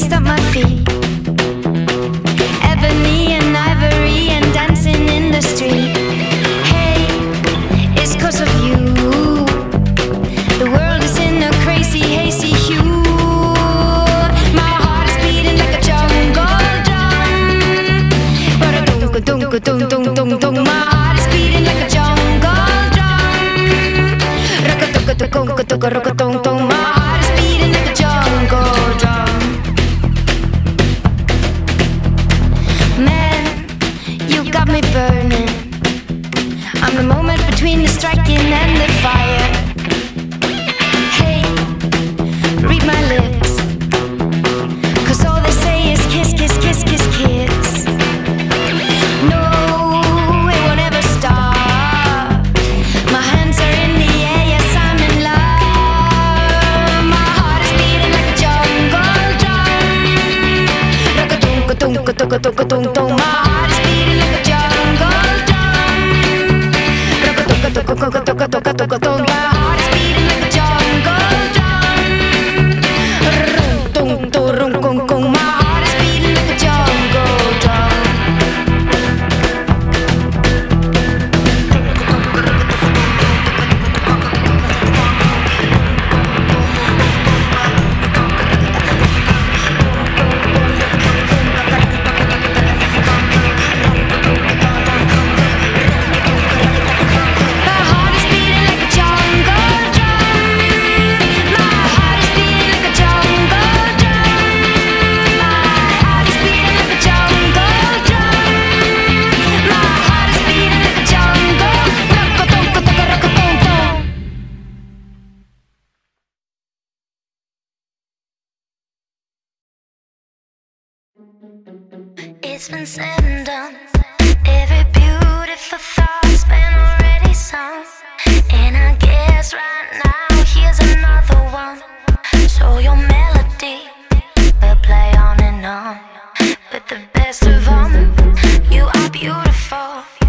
stop my feet. Ebony and ivory and dancing in the street. Hey, it's 'cause of you. The world is in a crazy, hazy hue. My heart is beating like a jungle drum. Ba-da-dum-ka-dum-ka-dum-dum-dum-dum. My heart is beating like a jungle drum. Rock-a-tuk-a-tuk-a-tuk-a-rock-a-tung-tung. My heart is beating like a jungle drum. Man, you got me burning. I'm the moment between the striking and the fire. Hey, read my lips, 'cause all they say is kiss, kiss, kiss, kiss, kiss. No, it won't ever stop. My hands are in the air, yes, I'm in love. My heart is beating like a jungle drum. Rock-a-tunk-a-tunk-a-tunk-a-tunk-a-tunk-tung. My heart is beating like a jungle drum. Rock-a-tunk-a-tunk-a-tunk-a-tunk-a-tunk. My heart is beating like a jungle drum. Rum-tung-tung-rum-kung-kung. My heart is beating like a jungle drum. My heart is beating like a jungle drum. My heart is beating like a jungle drum. My heart is beating like a jungle drum. My heart is beating like a jungle. Rock-a-tunk-a-tunk-a-rock-a-tung-tung. It's been said and done. Every beautiful thought's been already sung. And I guess right now here's another one. So your melody will play on and on with the best of them. You are beautiful.